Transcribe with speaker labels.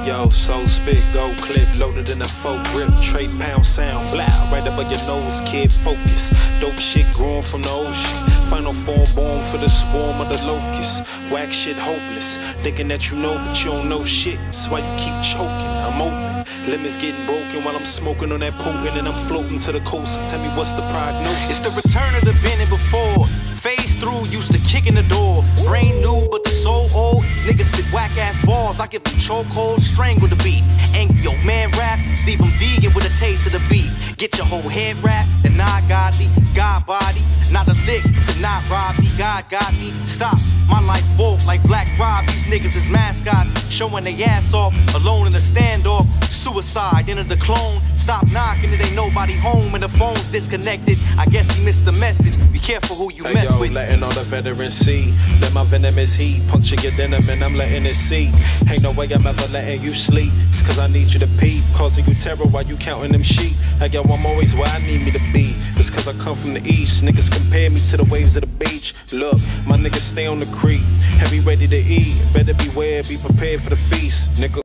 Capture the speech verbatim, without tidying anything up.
Speaker 1: yo, soul spit, gold clip, loaded in a faux grip, tray pound sound, blah, right above your nose, kid, focus. Dope shit growing from the ocean, final form born for the swarm of the locusts. Whack shit hopeless, thinking that you know but you don't know shit. That's why you keep choking, I'm open. Limits getting broken while I'm smoking on that potent, and I'm floating to the coast. Tell me what's the prognosis?
Speaker 2: It's the return of the been and before. Phase through, used to kick in the door. Brain new, but the soul old. Niggas spit whack ass balls. I give them chokehold, strangle the beat. Angry old man rap, leave them vegan with a taste of the beat. Get your whole head wrapped, and not godly, God body. Not a lick, could not rob me. God got me. Stop, my life woke like Black Rob. These niggas is mascots, showing their ass off. Alone in the standoff, suicide, enter the clone. Stop knocking, it ain't nobody home, and the phone's disconnected. I guess he missed the message. Be careful who you
Speaker 1: hey,
Speaker 2: mess
Speaker 1: yo,
Speaker 2: with.
Speaker 1: Letting all the veterans see. Let my venomous heat puncture your denim, and I'm letting it see. Ain't no way I'm ever letting you sleep. It's cause I need you to peep, causing you terror while you counting them sheep. Hey, yo, I'm always where I need me to be. It's cause I come from the east. Niggas compare me to the waves of the beach. Look, my niggas stay on the creek, heavy ready to eat. Better beware, be prepared for the feast, nigga.